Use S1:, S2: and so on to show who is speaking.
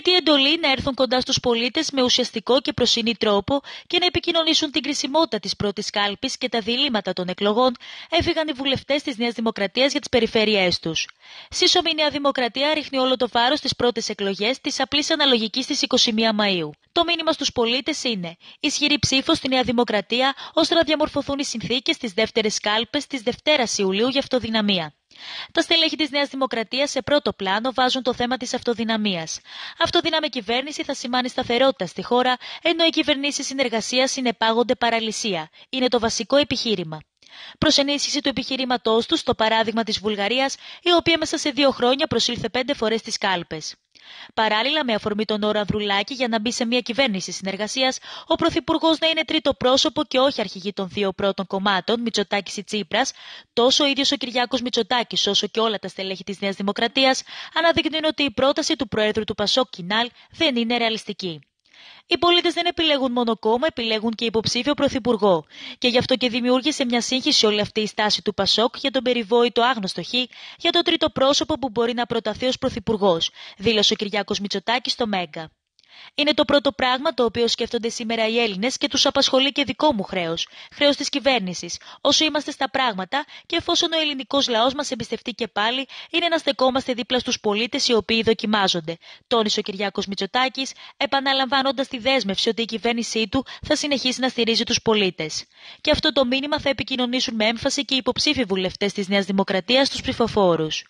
S1: τη εντολή να έρθουν κοντά στους πολίτες με ουσιαστικό και προσινή τρόπο και να επικοινωνήσουν την κρισιμότητα της πρώτης κάλπης και τα διλήμματα των εκλογών, έφυγαν οι βουλευτές της Νέας Δημοκρατίας για τις περιφέρειές τους. Σύσσωμη η Νέα Δημοκρατία ρίχνει όλο το βάρος στις πρώτες εκλογές της απλής αναλογικής στις 21 Μαΐου. Το μήνυμα στους πολίτες είναι ισχυρή ψήφος στη Νέα Δημοκρατία ώστε να διαμορφωθούν οι συνθήκες στις δεύτερες κάλπες της Δευτέρας Ιουλίου για αυτοδυναμία. Τα στελέχη της Νέας Δημοκρατίας σε πρώτο πλάνο βάζουν το θέμα της αυτοδυναμίας. Αυτοδύναμη κυβέρνηση θα σημάνει σταθερότητα στη χώρα, ενώ οι κυβερνήσεις συνεργασίας συνεπάγονται παραλυσία. Είναι το βασικό επιχείρημα. Προς ενίσχυση του επιχειρήματός τους, το παράδειγμα της Βουλγαρίας, η οποία μέσα σε 2 χρόνια προσήλθε 5 φορές στις κάλπες. Παράλληλα, με αφορμή τον όρο Ανδρουλάκη για να μπει σε μια κυβέρνηση συνεργασίας, ο Πρωθυπουργός να είναι τρίτο πρόσωπο και όχι αρχηγή των 2 πρώτων κομμάτων, Μητσοτάκης ή Τσίπρας, τόσο ο ίδιος ο Κυριάκος Μητσοτάκης όσο και όλα τα στελέχη της Νέας Δημοκρατίας αναδεικνύουν ότι η πρόταση του Προέδρου του Πασόκ Κινάλ δεν είναι ρεαλιστική. Οι πολίτες δεν επιλέγουν μόνο κόμμα, επιλέγουν και υποψήφιο πρωθυπουργό. Και γι' αυτό και δημιούργησε μια σύγχυση όλη αυτή η στάση του Πασόκ για τον περιβόητο άγνωστο Χ για το τρίτο πρόσωπο που μπορεί να προταθεί ως πρωθυπουργός, δήλωσε ο Κυριάκος Μητσοτάκης στο Μέγκα. Είναι το πρώτο πράγμα το οποίο σκέφτονται σήμερα οι Έλληνες και τους απασχολεί και δικό μου χρέος, χρέος της κυβέρνησης, όσο είμαστε στα πράγματα και εφόσον ο ελληνικός λαός μας εμπιστευτεί και πάλι, είναι να στεκόμαστε δίπλα στους πολίτες οι οποίοι δοκιμάζονται, τόνισε ο Κυριάκος Μητσοτάκης, επαναλαμβάνοντας τη δέσμευση ότι η κυβέρνησή του θα συνεχίσει να στηρίζει τους πολίτες. Και αυτό το μήνυμα θα επικοινωνήσουν με έμφαση και οι υποψήφοι βουλευτές της Νέας Δημοκρατίας στους ψηφοφόρους.